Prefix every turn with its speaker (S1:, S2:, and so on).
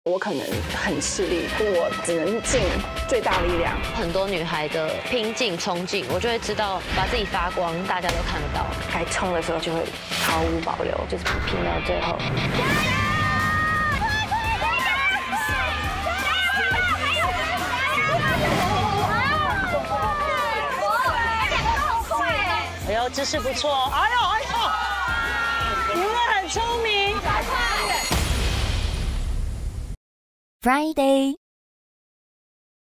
S1: 我可能很吃力，我只能尽最大力量。
S2: 很多女孩的拼劲、冲劲，我就会知道把自己发光，大家都看得到。
S1: 该冲的时候就会毫无保留，就是拼到最后。
S3: 哎呦，姿势不错！哎呦，你们很聪明。Friday。